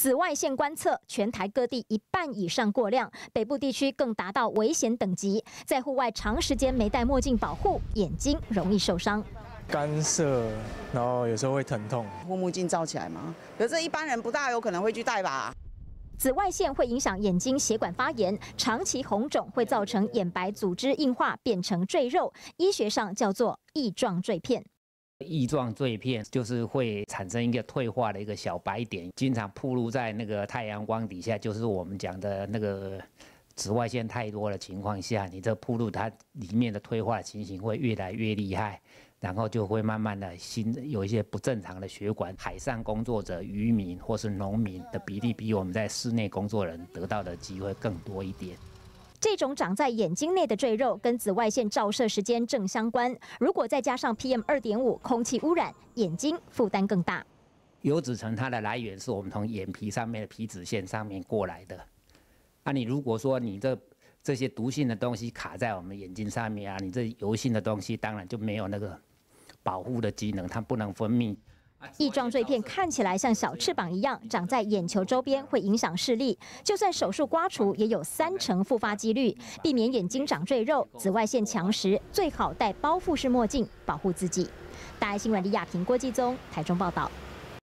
紫外线观测，全台各地1半以上过量，北部地区更达到危险等级。在户外长时间没戴墨镜保护，眼睛容易受伤。 干涩，然后有时候会疼痛。 护目镜罩起来吗？可是一般人不大有可能会去戴吧。 紫外线会影响眼睛血管发炎，长期红肿会造成眼白组织硬化，变成赘肉，医学上叫做翼状赘片。 翼状赘片就是会产生一个退化的一个小白点，经常暴露在那个太阳光底下，就是我们讲的那个紫外线太多的情况下，你这暴露它里面的退化的情形会越来越厉害，然后就会慢慢的有一些不正常的血管。海上工作者、渔民或是农民的比例比我们在室内工作人得到的机会更多一点。 这种长在眼睛内的赘肉跟紫外线照射时间正相关，如果再加上 PM2.5 空气污染，眼睛负担更大。 油脂层它的来源是我们从眼皮上面的皮脂腺上面过来的。你如果说你这些毒性的东西卡在我们眼睛上面你这油性的东西当然就没有那个保护的机能，它不能分泌。 翼状赘片看起来像小翅膀一样，长在眼球周边，会影响视力。就算手术刮除，也有30%复发几率。避免眼睛长赘肉，紫外线强时，最好戴包覆式墨镜保护自己。大爱新闻李雅萍、郭继宗台中报道。